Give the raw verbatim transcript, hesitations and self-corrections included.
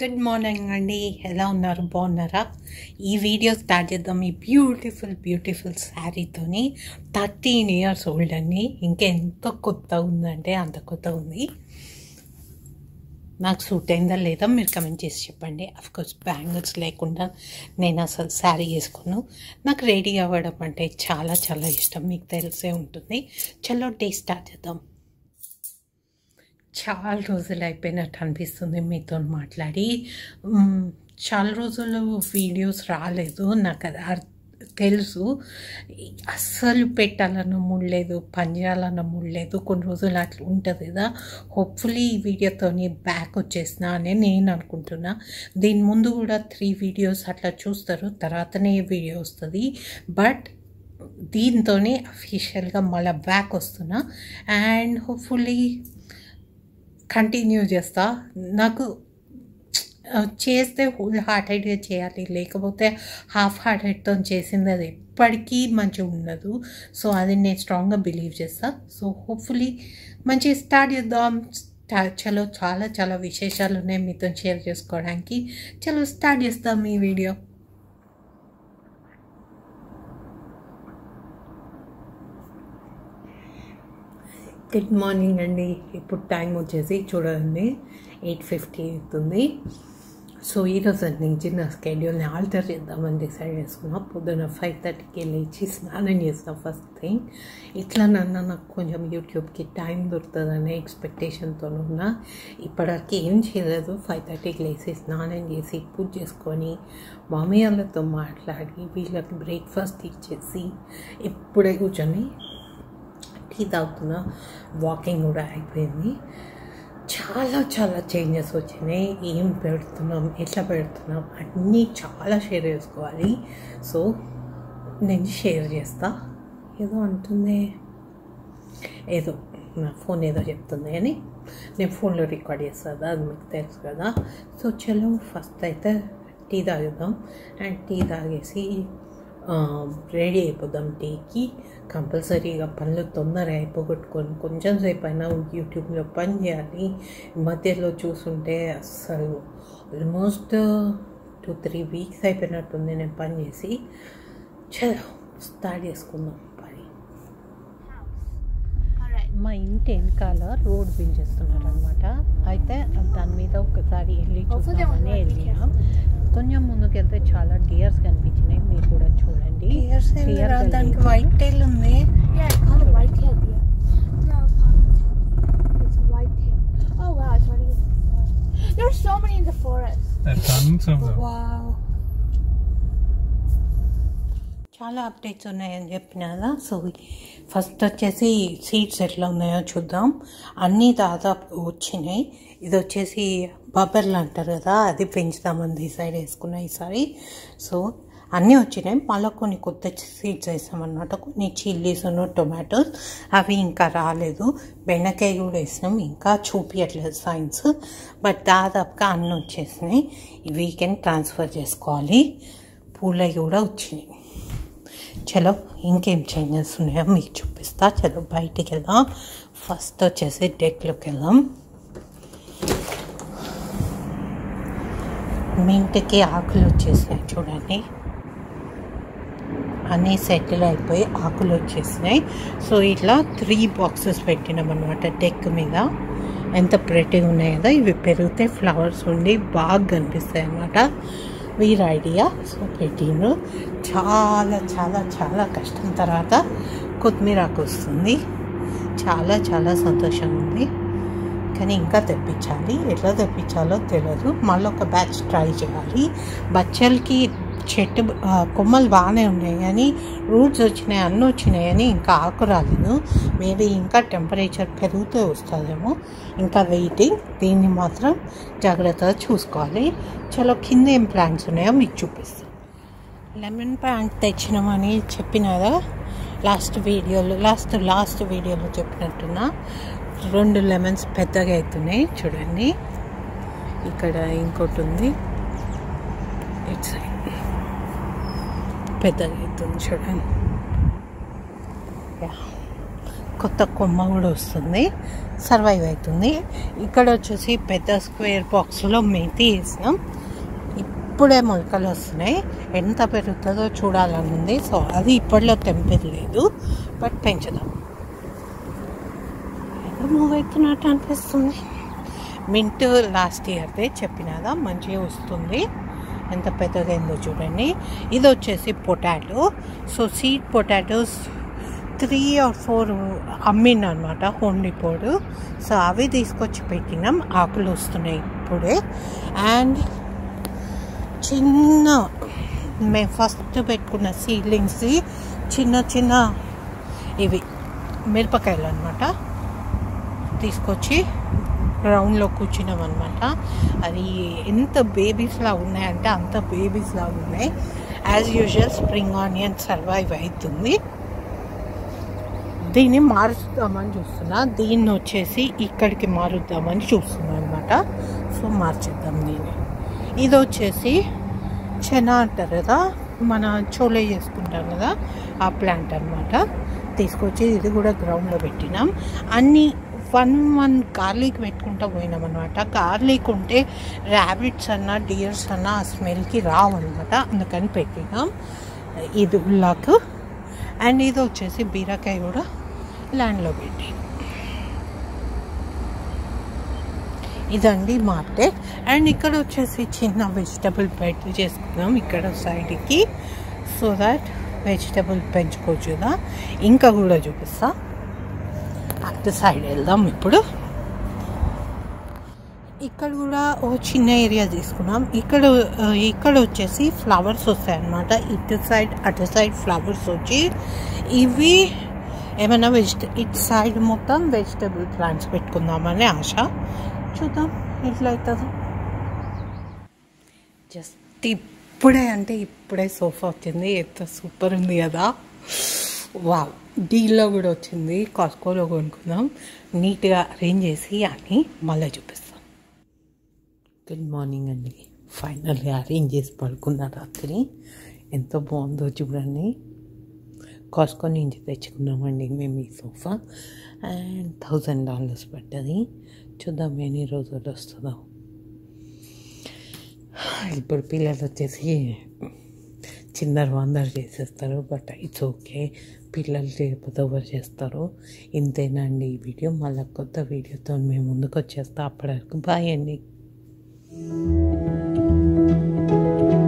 Good morning అండి. ఎలా ఉన్నారు? బాగున్నారా? ఈ వీడియో స్టార్ట్ చేద్దాం ఈ బ్యూటిఫుల్ బ్యూటిఫుల్ శారీతోని. థర్టీన్ ఇయర్స్ ఓల్డ్ అండి. ఇంకెంత కొత్త ఉందంటే అంత కొత్త ఉంది. నాకు సూట్ అయిందా లేదా మీరు కమెంట్ చేసి చెప్పండి. అఫ్కోర్స్ బ్యాంగిల్స్ లేకుండా నేను అసలు శారీ వేసుకున్నాను. నాకు రెడీ అవ్వడం అంటే చాలా చాలా ఇష్టం, మీకు తెలిసే ఉంటుంది. చలో డే స్టార్ట్ చేద్దాం. చాలా రోజులు అయిపోయినట్టు అనిపిస్తుంది మీతో మాట్లాడి. చాలా రోజులు వీడియోస్ రాలేదు, నాకు అది తెలుసు. అస్సలు పెట్టాలన్న మూడ్ లేదు, పని చేయాలన్న మూడ్ లేదు. కొన్ని రోజులు అట్లా ఉంటుంది కదా. హోప్ఫుల్లీ ఈ వీడియోతోని బ్యాక్ వచ్చేసిన అని నేను అనుకుంటున్నా. దీని ముందు కూడా త్రీ వీడియోస్ అట్లా చూస్తారు, తర్వాతనే వీడియో వస్తుంది. బట్ దీంతోనే అఫీషియల్గా మళ్ళీ బ్యాక్ వస్తున్నా. అండ్ హోప్ఫుల్లీ కంటిన్యూ చేస్తా. నాకు చేస్తే హోల్ హార్టెడ్గా చేయాలి, లేకపోతే హాఫ్ హార్టెడ్తో చేసింది అది ఎప్పటికీ మంచిగా ఉండదు. సో అది నేను స్ట్రాంగ్గా బిలీవ్ చేస్తా. సో హోప్ఫుల్లీ మంచిగా స్టార్ట్ చేద్దాం. చలో చాలా చాలా విశేషాలు ఉన్నాయి మీతో షేర్ చేసుకోవడానికి. చలో స్టార్ట్ చేస్తాం ఈ వీడియో. గుడ్ మార్నింగ్ అండి. ఇప్పుడు టైం వచ్చేసి చూడండి ఎయిట్ ఫిఫ్టీ అవుతుంది. సో ఈరోజు నుంచి నా స్కెడ్యూల్ని ఆల్టర్ చేద్దామని డిసైడ్ చేసుకున్నా. పొద్దున్న ఫైవ్ థర్టీకి లేచి స్నానం చేస్తాను ఫస్ట్ థింగ్. ఇట్లా నన్ను నాకు కొంచెం యూట్యూబ్కి టైం దొరుకుతుందనే ఎక్స్పెక్టేషన్తో ఉన్నా. ఇప్పటివరకు ఏం చేయలేదు. ఫైవ్ థర్టీకి లేచి స్నానం చేసి పూజ చేసుకొని మమ్మీ వాళ్ళతో మాట్లాడి వీళ్ళకి బ్రేక్ఫాస్ట్ ఇచ్చేసి ఇప్పుడే కూర్చొని టీ తాగుతున్నా. వాకింగ్ కూడా అయిపోయింది. చాలా చాలా చేంజెస్ వచ్చినాయి. ఏం పెడుతున్నాం, ఎట్లా పెడుతున్నాం అన్నీ చాలా షేర్ చేసుకోవాలి. సో నేను షేర్ చేస్తా. ఏదో అంటుంది, ఏదో నా ఫోన్ ఏదో చెప్తుంది అని నేను ఫోన్లో రికార్డ్ చేస్తాను, అది మీకు తెలుసు కదా. సో చలో ఫస్ట్ అయితే టీ తాగుదాం. అండ్ టీ తాగేసి రెడీ అయిపోదాం టీకి. కంపల్సరీగా పనులు తొందర అయిపోగొట్టుకొని కొంచెం సేపు అయినా యూట్యూబ్లో పని చేయాలి. మధ్యలో చూసుంటే అస్సలు ఆల్మోస్ట్ టూ త్రీ వీక్స్ అయిపోయినట్టుంది నేను పని చేసి. చలో స్టార్ట్ చేసుకుందాం పని. మా ఇంటి వెనకాల రోడ్ పెంచేస్తున్నారు అనమాట. అయితే దాని మీద ఒకసారి వెళ్ళి చూద్దామని వెళ్ళినాం. కొంచెం ముందుకు వెళ్తే చాలా డియర్స్ కనిపించినాయి, మీరు కూడా చూడండి. దానికి వైట్ టైల్ ఉంది. చాలా అప్డేట్స్ ఉన్నాయని చెప్పిన కదా. సో ఫస్ట్ వచ్చేసి సీడ్స్ ఎట్లా ఉన్నాయో చూద్దాం. అన్నీ దాదాపు వచ్చినాయి. ఇది వచ్చేసి బబర్లు అంటారు కదా, అది పెంచుదామని డిసైడ్ వేసుకున్నా ఈసారి. సో అన్నీ వచ్చినాయి. మళ్ళీ కొన్ని కొత్త సీడ్స్ వేసామన్నమాట. కొన్ని చిల్లీస్, టొమాటోస్ అవి ఇంకా రాలేదు. బెండకాయ కూడా వేసినాం, ఇంకా చూపించట్లేదు సైన్స్. బట్ దాదాపుగా అన్నీ వచ్చేసినాయి. ఈ వీకెండ్ ట్రాన్స్ఫర్ చేసుకోవాలి. పూలవి కూడా వచ్చినాయి. చలో ఇంకేం చేంజెస్ ఉన్నాయో మీకు చూపిస్తా. చలో బయటికి వెళ్దాం. ఫస్ట్ వచ్చేసి డెక్లోకి వెళ్దాం. మింటికి ఆకులు వచ్చేసినాయి చూడండి, అన్నీ సెటిల్ అయిపోయి ఆకులు వచ్చేసినాయి. సో ఇట్లా త్రీ బాక్సెస్ పెట్టినాం అనమాట డెక్ మీద. ఎంత ప్రెట్టిగా ఉన్నాయి కదా. ఇవి పెరిగితే ఫ్లవర్స్ ఉండి బాగా కనిపిస్తాయి అన్నమాట. వీరి ఐడియా. సో పెట్టిండ్రు. చాలా చాలా చాలా కష్టం తర్వాత కొత్తిమీర ఆకు వస్తుంది. చాలా చాలా సంతోషంగా ఉంది. కానీ ఇంకా తెప్పించాలి. ఎట్లా తెప్పించాలో తెలియదు. మళ్ళీ ఒక బ్యాచ్ ట్రై చేయాలి. బచ్చలకి చెట్టు కొమ్మలు బాగానే ఉన్నాయి కానీ రూట్స్ వచ్చినాయి, అన్నీ వచ్చినాయి కానీ ఇంకా ఆకు రాలేదు. మేబీ ఇంకా టెంపరేచర్ పెరుగుతూ వస్తుందేమో. ఇంకా వెయిటింగ్. దీన్ని మాత్రం జాగ్రత్తగా చూసుకోవాలి. చలో కింద ఏం ప్లాంట్స్ ఉన్నాయో మీకు చూపిస్తాను. లెమన్ ప్లాంట్ తెచ్చినామని చెప్పిన కదా లాస్ట్ వీడియోలో లాస్ట్ లాస్ట్ వీడియోలో చెప్పినట్టున్నా. రెండు లెమన్స్ పెద్దగా అవుతున్నాయి చూడండి. ఇక్కడ ఇంకోటి ఉంది, ఇట్ సైడ్ పెద్దగా అవుతుంది చూడండి. కొత్త కొమ్మ కూడా వస్తుంది, సర్వైవ్ అవుతుంది. ఇక్కడ వచ్చేసి పెద్ద స్క్వేర్ బాక్స్లో మేతి వేసినాం. ఇప్పుడే మొలకలు వస్తున్నాయి, ఎంత పెరుగుతుందో చూడాలని ఉంది. సో అది ఇప్పట్లో తెంపలేదు, బట్ పెంచుదాం. మూవ్ అవుతున్నట్టు అనిపిస్తుంది. మింట్ లాస్ట్ ఇయర్దే చెప్పినదా, మంచిగా వస్తుంది. ఎంత పెద్దదైందో చూడండి. ఇది వచ్చేసి potato. So seed potatoes three or four అమ్మిన అనమాట హోమ్ డిపోడు. సో అవి తీసుకొచ్చి పెట్టినాం, ఆకులు వస్తున్నాయి ఇప్పుడే. అండ్ చిన్న మేము ఫస్ట్ పెట్టుకున్న సీడ్లింగ్స్ చిన్న చిన్న ఇవి మిరపకాయలు అనమాట, తీసుకొచ్చి గ్రౌండ్లో కూర్చున్నాం అనమాట. అది ఎంత బేబీస్లా ఉన్నాయంటే అంత బేబీస్లా ఉన్నాయి. As usual spring onion survive అవుతుంది. దీన్ని మారుద్దామని చూస్తున్నా, దీన్ని వచ్చేసి ఇక్కడికి మారుద్దామని చూస్తున్నా అనమాట. సో మార్చేద్దాం దీన్ని. ఇది వచ్చేసి చెనా అంటారు కదా, మన చోలే చేసుకుంటాం కదా, ఆ ప్లాంట్ అనమాట. తీసుకొచ్చి ఇది కూడా గ్రౌండ్లో పెట్టినాం. అన్నీ వన్ వన్ గార్లిక్ పెట్టుకుంటూ పోయినాం అనమాట. గార్లిక్ ఉంటే ర్యాబిట్స్ అన్నా డియర్స్ అన్నా ఆ స్మెల్కి రావు అనమాట, అందుకని పెట్టినాం. ఇది ఉల్లాకు. అండ్ ఇది వచ్చేసి బీరకాయ కూడా ల్యాండ్లో పెట్టి. ఇదండి మార్కెట్. అండ్ ఇక్కడ వచ్చేసి చిన్న వెజిటబుల్ బెడ్ చేసుకున్నాం ఇక్కడ సైడ్కి, సో దాట్ వెజిటబుల్ పెంచుకోవచ్చు కదా. ఇంకా కూడా చూపిస్తా, అటు సైడ్ వెళ్దాం ఇప్పుడు. ఇక్కడ కూడా ఓ చిన్న ఏరియా తీసుకున్నాం. ఇక్కడ ఇక్కడ వచ్చేసి ఫ్లవర్స్ వస్తాయి అన్నమాట. ఇటు సైడ్ అటు సైడ్ ఫ్లవర్స్ వచ్చి ఇవి ఏమైనా వెజిట ఇటు సైడ్ మొత్తం వెజిటబుల్ ప్లాంట్స్ పెట్టుకుందామని ఆశ. చూద్దాం ఎట్లా అవుతుందో. జస్ట్ ఇప్పుడే అంటే ఇప్పుడే సోఫా వచ్చింది, ఎంత సూపర్ ఉంది కదా. వావ్, డీల్లో కూడా వచ్చింది, కాస్కోలో కొనుక్కుందాం. నీట్గా అరేంజ్ చేసి అని మళ్ళీ చూపిస్తాం. గుడ్ మార్నింగ్ అండి. ఫైనల్గా అరేంజ్ చేసి పడుకున్న రాత్రి ఎంత బాగుందో చూడండి. కాస్కో నుంచి తెచ్చుకున్నామండి మేము ఈ సోఫా. అండ్ థౌజండ్ డాలర్స్ పడ్డది. చూద్దాం ఎన్ని రోజులు వస్తుందో. ఇప్పుడు పిల్లలు వచ్చేసి చిన్నర వందరు చేసేస్తారు, బట్ ఇట్స్ ఓకే. పిల్లలు లేకపోతే ఎవరు చేస్తారు. ఇంతేనండి ఈ వీడియో. మళ్ళీ కొత్త వీడియోతో మేము ముందుకు వచ్చేస్తాం. అప్పటి వరకు బాయ్ అండి.